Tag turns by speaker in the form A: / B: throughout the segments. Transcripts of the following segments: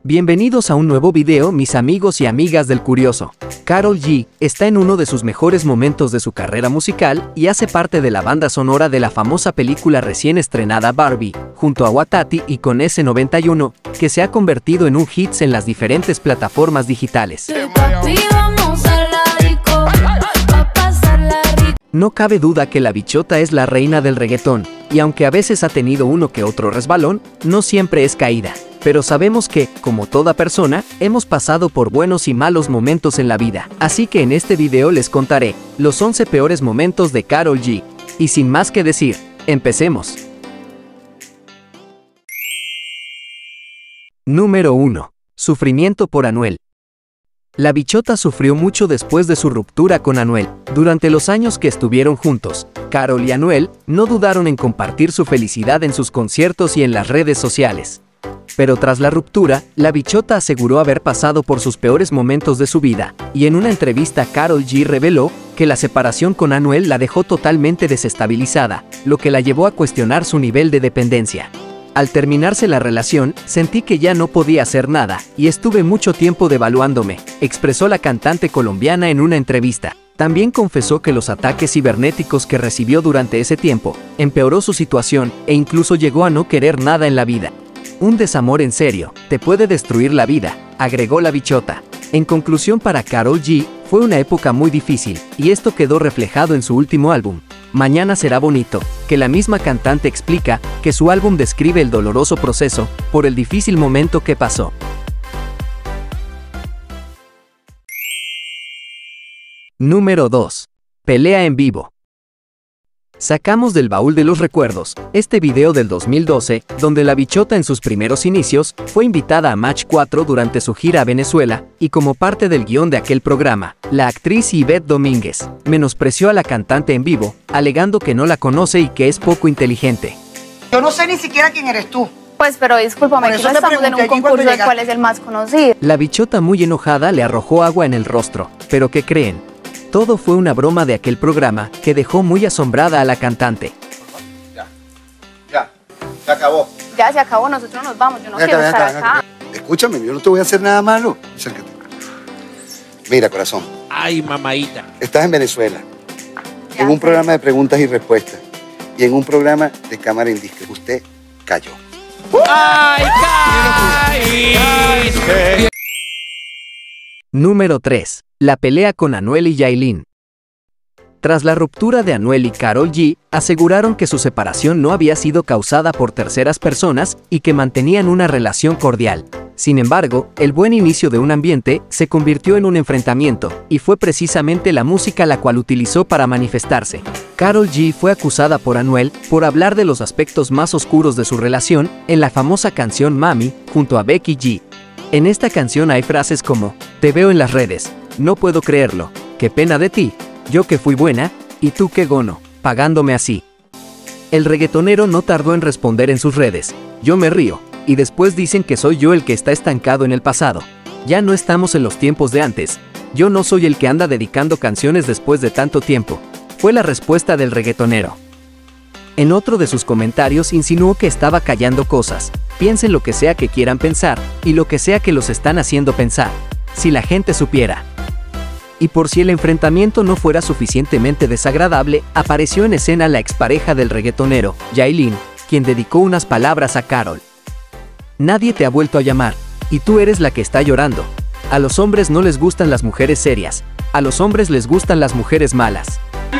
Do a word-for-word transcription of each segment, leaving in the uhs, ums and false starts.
A: Bienvenidos a un nuevo video, mis amigos y amigas del Curioso. Karol G está en uno de sus mejores momentos de su carrera musical y hace parte de la banda sonora de la famosa película recién estrenada Barbie, junto a Watati y con ese noventa y uno, que se ha convertido en un hit en las diferentes plataformas digitales. No cabe duda que la bichota es la reina del reggaetón, y aunque a veces ha tenido uno que otro resbalón, no siempre es caída. Pero sabemos que, como toda persona, hemos pasado por buenos y malos momentos en la vida. Así que en este video les contaré los once peores momentos de Karol G. Y sin más que decir, empecemos. Número uno. Sufrimiento por Anuel. La bichota sufrió mucho después de su ruptura con Anuel. Durante los años que estuvieron juntos, Karol y Anuel no dudaron en compartir su felicidad en sus conciertos y en las redes sociales. Pero tras la ruptura, la bichota aseguró haber pasado por sus peores momentos de su vida, y en una entrevista Karol G reveló que la separación con Anuel la dejó totalmente desestabilizada, lo que la llevó a cuestionar su nivel de dependencia. Al terminarse la relación, sentí que ya no podía hacer nada, y estuve mucho tiempo devaluándome, expresó la cantante colombiana en una entrevista. También confesó que los ataques cibernéticos que recibió durante ese tiempo empeoró su situación, e incluso llegó a no querer nada en la vida. Un desamor en serio te puede destruir la vida, agregó la bichota. En conclusión, para Karol G, fue una época muy difícil, y esto quedó reflejado en su último álbum, Mañana será bonito, que la misma cantante explica que su álbum describe el doloroso proceso por el difícil momento que pasó. Número dos. Pelea en vivo. Sacamos del baúl de los recuerdos este video del dos mil doce, donde la bichota en sus primeros inicios fue invitada a Match cuatro durante su gira a Venezuela, y como parte del guión de aquel programa, la actriz Ivette Domínguez menospreció a la cantante en vivo, alegando que no la conoce y que es poco inteligente.
B: Yo no sé ni siquiera quién eres tú.
C: Pues pero discúlpame, que no estamos en un concurso de cuál es el más conocido.
A: La bichota, muy enojada, le arrojó agua en el rostro. ¿Pero qué creen? Todo fue una broma de aquel programa que dejó muy asombrada a la cantante.
D: Ya, ya, se acabó.
C: Ya se acabó, nosotros nos vamos, yo no
D: Venga,
C: quiero
D: venga,
C: estar
D: venga,
C: acá.
D: venga. Escúchame, yo no te voy a hacer nada malo. Acércate. Mira, corazón.
E: Ay, mamadita.
D: Estás en Venezuela,
C: Ya
D: en un
C: sé.
D: programa de preguntas y respuestas, y en un programa de cámara indiscreta. Usted cayó.
E: ¡Ay, caíste!
A: Número tres. La pelea con Anuel y Yailin. Tras la ruptura de Anuel y Karol G, aseguraron que su separación no había sido causada por terceras personas y que mantenían una relación cordial. Sin embargo, el buen inicio de un ambiente se convirtió en un enfrentamiento, y fue precisamente la música la cual utilizó para manifestarse. Karol G fue acusada por Anuel por hablar de los aspectos más oscuros de su relación en la famosa canción Mami, junto a Becky G. En esta canción hay frases como: "Te veo en las redes, no puedo creerlo, qué pena de ti, yo que fui buena, y tú qué gono, pagándome así". El reggaetonero no tardó en responder en sus redes: "Yo me río, y después dicen que soy yo el que está estancado en el pasado. Ya no estamos en los tiempos de antes, yo no soy el que anda dedicando canciones después de tanto tiempo", fue la respuesta del reggaetonero. En otro de sus comentarios insinuó que estaba callando cosas: "Piensen lo que sea que quieran pensar, y lo que sea que los están haciendo pensar. Si la gente supiera". Y por si el enfrentamiento no fuera suficientemente desagradable, apareció en escena la expareja del reggaetonero, Yailin, quien dedicó unas palabras a Karol. "Nadie te ha vuelto a llamar, y tú eres la que está llorando. A los hombres no les gustan las mujeres serias, a los hombres les gustan las mujeres malas".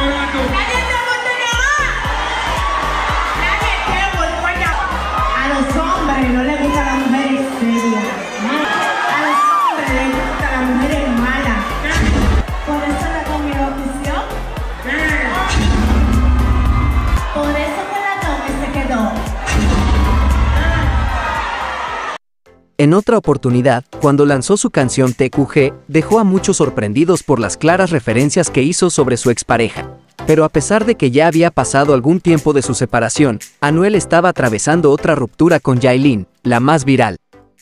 A: En otra oportunidad, cuando lanzó su canción T Q G, dejó a muchos sorprendidos por las claras referencias que hizo sobre su expareja. Pero a pesar de que ya había pasado algún tiempo de su separación, Anuel estaba atravesando otra ruptura con Yailin, la más viral.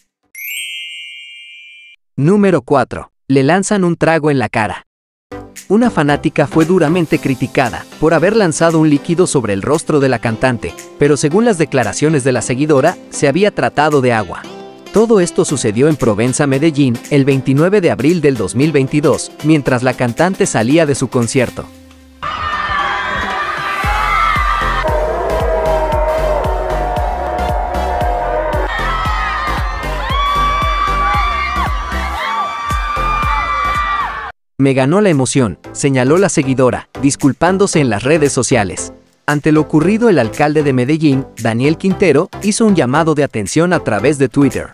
A: Número cuatro. Le lanzan un trago en la cara. Una fanática fue duramente criticada por haber lanzado un líquido sobre el rostro de la cantante, pero según las declaraciones de la seguidora, se había tratado de agua. Todo esto sucedió en Provenza, Medellín, el veintinueve de abril del dos mil veintidós, mientras la cantante salía de su concierto. Me ganó la emoción, señaló la seguidora, disculpándose en las redes sociales. Ante lo ocurrido, el alcalde de Medellín, Daniel Quintero, hizo un llamado de atención a través de Twitter.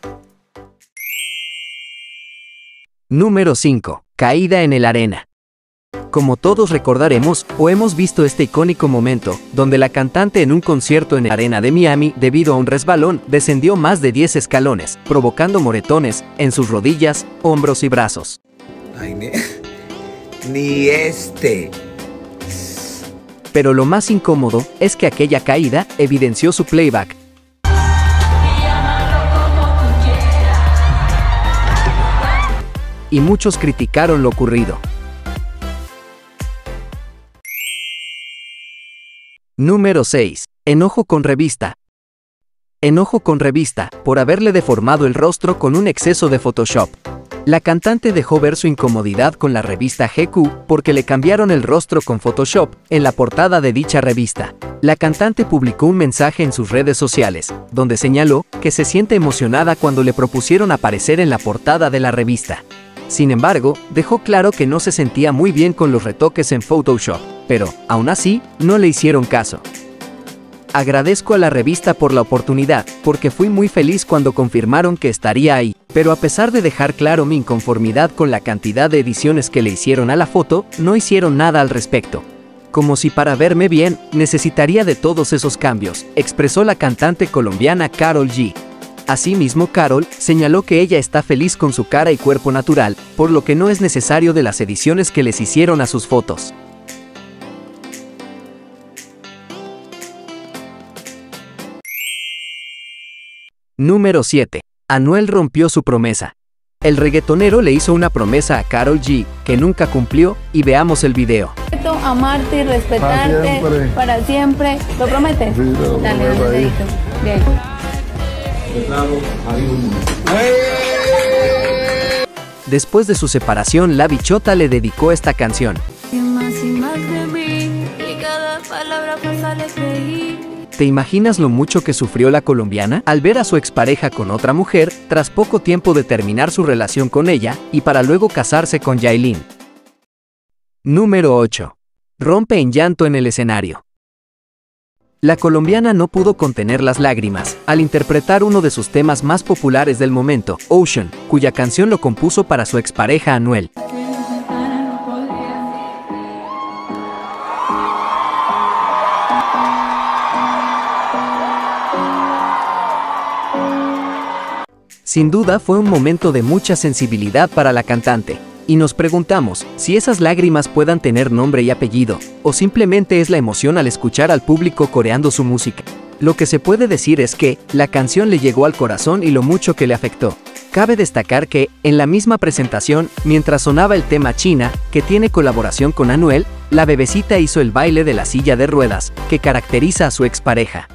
A: Número cinco. Caída en el Arena. Como todos recordaremos, o hemos visto este icónico momento, donde la cantante en un concierto en la Arena de Miami, debido a un resbalón, descendió más de diez escalones, provocando moretones en sus rodillas, hombros y brazos.
F: Ay, ni, ni este.
A: Pero lo más incómodo es que aquella caída evidenció su playback. Y muchos criticaron lo ocurrido. Número seis. Enojo con revista. Enojo con revista, por haberle deformado el rostro con un exceso de Photoshop. La cantante dejó ver su incomodidad con la revista G Q porque le cambiaron el rostro con Photoshop en la portada de dicha revista. La cantante publicó un mensaje en sus redes sociales, donde señaló que se siente emocionada cuando le propusieron aparecer en la portada de la revista. Sin embargo, dejó claro que no se sentía muy bien con los retoques en Photoshop, pero, aún así, no le hicieron caso. Agradezco a la revista por la oportunidad, porque fui muy feliz cuando confirmaron que estaría ahí, pero a pesar de dejar claro mi inconformidad con la cantidad de ediciones que le hicieron a la foto, no hicieron nada al respecto. Como si para verme bien, necesitaría de todos esos cambios, expresó la cantante colombiana Karol G. Asimismo, Karol señaló que ella está feliz con su cara y cuerpo natural, por lo que no es necesario de las ediciones que les hicieron a sus fotos. Número siete. Anuel rompió su promesa. El reggaetonero le hizo una promesa a Karol G, que nunca cumplió, y veamos el video.
C: Amarte y respetarte para siempre. Para siempre. ¿Lo prometes?
G: Sí, lo
C: Dale, un dedito. Bien.
A: Después de su separación, La Bichota le dedicó esta canción.
C: Y más y más de mí, y cada palabra pasa le creí.
A: ¿Te imaginas lo mucho que sufrió la colombiana al ver a su expareja con otra mujer tras poco tiempo de terminar su relación con ella y para luego casarse con Yailin? Número ocho. Rompe en llanto en el escenario. La colombiana no pudo contener las lágrimas al interpretar uno de sus temas más populares del momento, Ocean, cuya canción lo compuso para su expareja Anuel. Sin duda fue un momento de mucha sensibilidad para la cantante, y nos preguntamos si esas lágrimas puedan tener nombre y apellido, o simplemente es la emoción al escuchar al público coreando su música. Lo que se puede decir es que la canción le llegó al corazón y lo mucho que le afectó. Cabe destacar que, en la misma presentación, mientras sonaba el tema China, que tiene colaboración con Anuel, la bebecita hizo el baile de la silla de ruedas, que caracteriza a su expareja.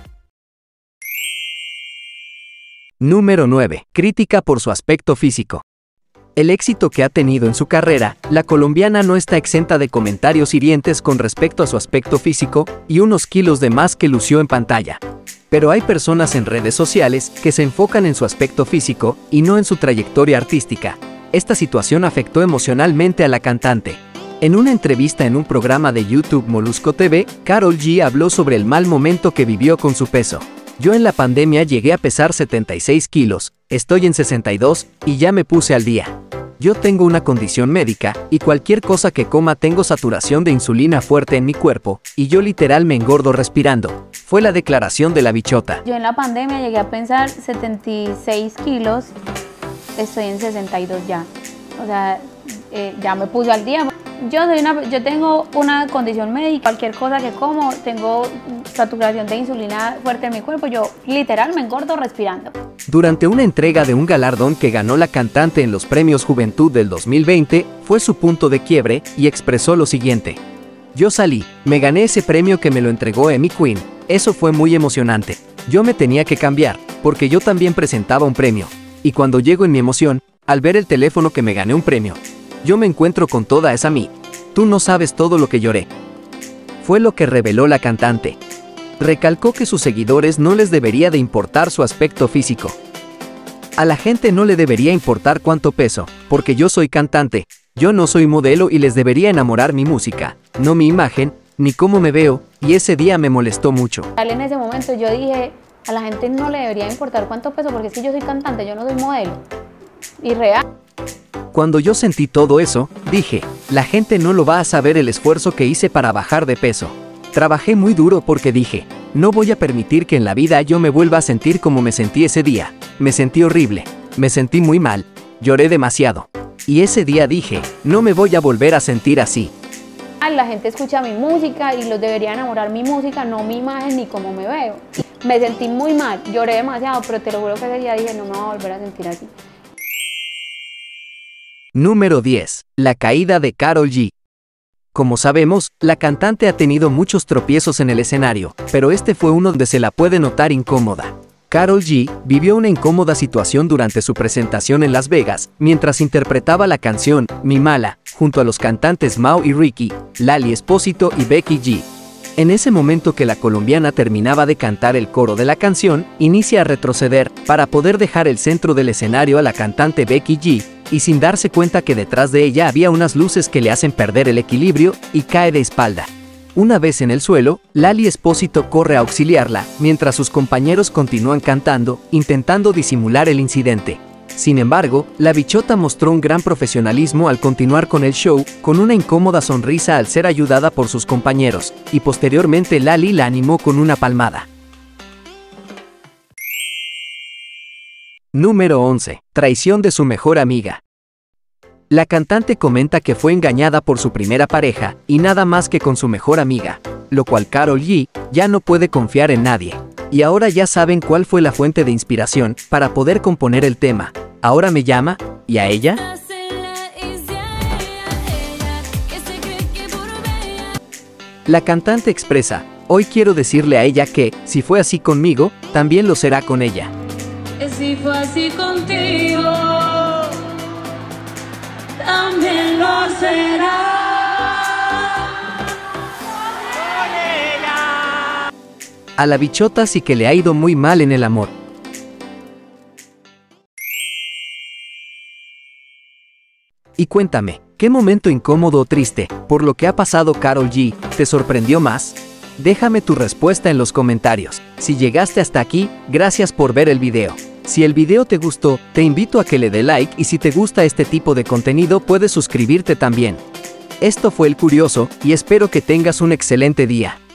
A: Número nueve. Crítica por su aspecto físico. El éxito que ha tenido en su carrera, la colombiana no está exenta de comentarios hirientes con respecto a su aspecto físico y unos kilos de más que lució en pantalla. Pero hay personas en redes sociales que se enfocan en su aspecto físico y no en su trayectoria artística. Esta situación afectó emocionalmente a la cantante. En una entrevista en un programa de YouTube Molusco T V, Karol G habló sobre el mal momento que vivió con su peso. Yo en la pandemia llegué a pesar setenta y seis kilos, estoy en sesenta y dos y ya me puse al día. Yo tengo una condición médica y cualquier cosa que coma tengo saturación de insulina fuerte en mi cuerpo y yo literal me engordo respirando. Fue la declaración de La Bichota.
C: Yo en la pandemia llegué a pesar setenta y seis kilos, estoy en sesenta y dos ya. O sea, eh, ya me puse al día. Yo, soy una, yo tengo una condición médica, cualquier cosa que como, tengo saturación de insulina fuerte en mi cuerpo, yo literal me engordo respirando.
A: Durante una entrega de un galardón que ganó la cantante en los Premios Juventud del dos mil veinte, fue su punto de quiebre y expresó lo siguiente. Yo salí, me gané ese premio que me lo entregó Emmy Queen, eso fue muy emocionante. Yo me tenía que cambiar, porque yo también presentaba un premio. Y cuando llego en mi emoción, al ver el teléfono que me gané un premio, yo me encuentro con toda esa mí. Tú no sabes todo lo que lloré. Fue lo que reveló la cantante. Recalcó que sus seguidores no les debería de importar su aspecto físico. A la gente no le debería importar cuánto peso, porque yo soy cantante, yo no soy modelo y les debería enamorar mi música, no mi imagen, ni cómo me veo, y ese día me molestó mucho.
C: En ese momento yo dije, a la gente no le debería importar cuánto peso, porque es que yo soy cantante, yo no soy modelo. Y real.
A: Cuando yo sentí todo eso, dije, la gente no lo va a saber el esfuerzo que hice para bajar de peso. Trabajé muy duro porque dije, no voy a permitir que en la vida yo me vuelva a sentir como me sentí ese día. Me sentí horrible, me sentí muy mal, lloré demasiado. Y ese día dije, no me voy a volver a sentir así.
C: La gente escucha mi música y los debería enamorar mi música, no mi imagen ni cómo me veo. Me sentí muy mal, lloré demasiado, pero te lo juro que ese día dije, no me voy a volver a sentir así.
A: Número diez. La caída de Karol G. Como sabemos, la cantante ha tenido muchos tropiezos en el escenario, pero este fue uno donde se la puede notar incómoda. Karol G vivió una incómoda situación durante su presentación en Las Vegas, mientras interpretaba la canción Mi Mala, junto a los cantantes Mau y Ricky, Lali Espósito y Becky G. En ese momento que la colombiana terminaba de cantar el coro de la canción, inicia a retroceder para poder dejar el centro del escenario a la cantante Becky G, y sin darse cuenta que detrás de ella había unas luces que le hacen perder el equilibrio y cae de espalda. Una vez en el suelo, Lali Espósito corre a auxiliarla, mientras sus compañeros continúan cantando, intentando disimular el incidente. Sin embargo, la bichota mostró un gran profesionalismo al continuar con el show, con una incómoda sonrisa al ser ayudada por sus compañeros, y posteriormente Lali la animó con una palmada. Número once. Traición de su mejor amiga. La cantante comenta que fue engañada por su primera pareja, y nada más que con su mejor amiga, lo cual Karol G ya no puede confiar en nadie. Y ahora ya saben cuál fue la fuente de inspiración para poder componer el tema. Ahora me llama, ¿y a ella? La cantante expresa, hoy quiero decirle a ella que, si fue así conmigo, también lo será con ella.
G: Si fue así contigo, también lo será.
A: A la bichota sí que le ha ido muy mal en el amor. Y cuéntame, ¿qué momento incómodo o triste, por lo que ha pasado Karol G, te sorprendió más? Déjame tu respuesta en los comentarios. Si llegaste hasta aquí, gracias por ver el video. Si el video te gustó, te invito a que le dé like y si te gusta este tipo de contenido puedes suscribirte también. Esto fue El Curioso y espero que tengas un excelente día.